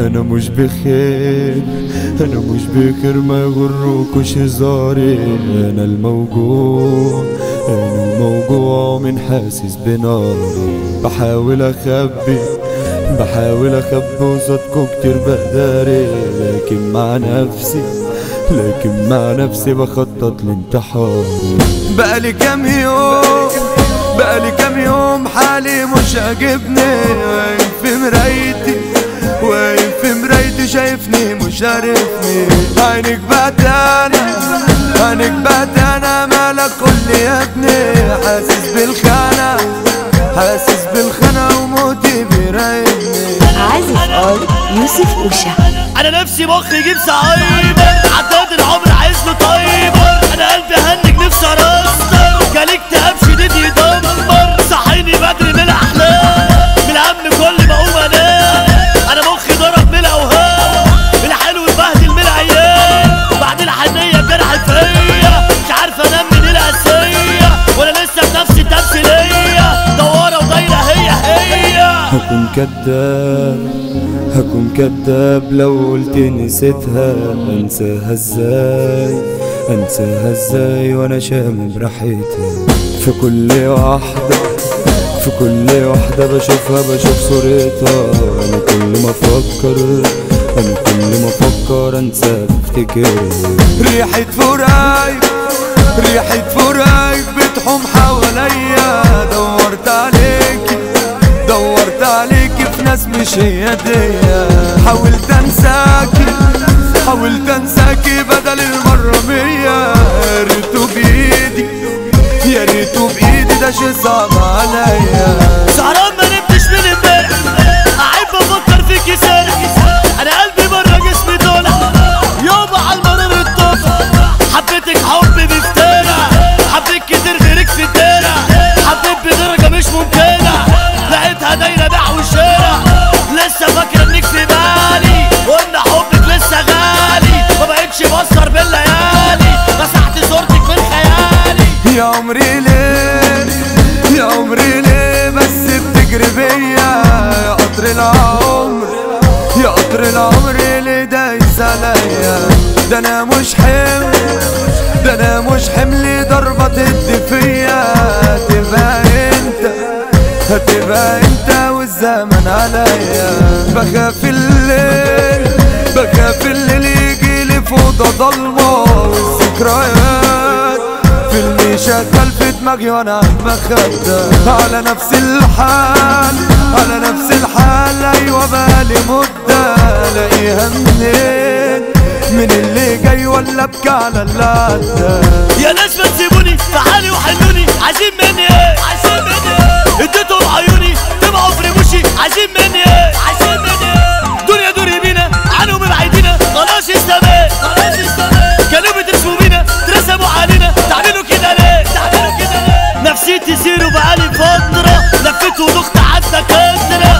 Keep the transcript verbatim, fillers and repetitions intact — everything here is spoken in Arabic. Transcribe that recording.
انا مش بخير، انا مش بخير، ما يغركوش هزاري. انا الموجوع، انا الموجوع من حاسس بناري. بحاول اخبي بحاول اخبي وصدكوا كتير بقداري، لكن مع نفسي لكن مع نفسي بخطط لانتحاري. بقالي كام يوم بقالي كام يوم حالي مش عاجبني، واقف في مرايتي واقف في مرايتي شايفني مش عارفني. عينك بعتانا عينك بعتانا، مالك قولي يا ابني. حاسس بالخانة حاسس بالخانة وموتي بيراقبني. عازف ار يوسف اوشا. انا نفسي مخي يجيب صعيبة، عداد العمر عايز له طيبة. انا قلبي هنج نفسي ارستر، جالي اكتئاب شديد يدمر. صحيني بدري من الاحلام، من الهم كل ما اقوم انام. انا مخي ضرب من الاوهام، الحلو اتبهدل من العيال. بعد الحنية بجرح فيا، مش عارف انام من القاسية، وانا لسه بنفسي التمثيلية دوارة ودايرة هي هي. هكون كداب هكون كداب لو قلت نسيتها. انساها ازاي انساها ازاي وانا شامم ريحتها. في كل واحدة في كل واحدة بشوفها بشوف صورتها. انا كل ما افكر انا كل ما افكر انسى افتكرها. ريحة فرايك ريحة فرايك بتحوم حواليا. دورت عليكي دورت عليكي في ناس مش هي ديا. حاولت انساكي حاولت انساكي بدل المرة مية. يا ريتو بايدي يا ريتو بايدي، ده شي صعب عليا. سهران ما نمتش من امبارح، قاعد بفكر فيكي سارح. انا قلبي بره جسمي طالع، يابا عالمرار الطفل. حبيتك حب بفتانة، حبيت كتير غيرك في الدارع. حبيت بدرجة مش ممكنة، لقيتها دايرة بيع وشارع. لسه فاكرة انك في بالي، وان حبك لسه غالي. ما بقتش بسهر بالليالي، مسحت صورتك من خيالي. يا عمري ليه يا عمري ليه بس بتجري بيا. يا قطر العمر يا قطر العمر اللي دايس عليا. ده انا مش حمل ده انا مش حمل ضربة تدي فيا. هتبقى انت هتبقى انت والزمن عليا. بخاف الليل بخاف الليل يجيلي في اوضة ضلمة، والذكريات فيلم شغال في دماغي وانا عالمخدة. على نفس الحال على نفس الحال ايوه بقالي مدة. الاقيها منين من اللي جاي ولا ابكي على اللي عدى. يا ناس ما تسيبوني في حالي وحلوني، عايزين مني ايه عايزين مني ايه. اديتهم عيوني دمعوا في رموشي، عايزين مني ايه عايزين مني ايه. دنيا دوري بينا عنهم بعيدينا، خلاص استميت خلاص استميت. كانوا بترسموا بينا ترسموا علينا، تعملوا كده ليه تعملوا كده ليه. نفسيتي زيرو بقالي فترة، لفيت ودخت عالدكاترة.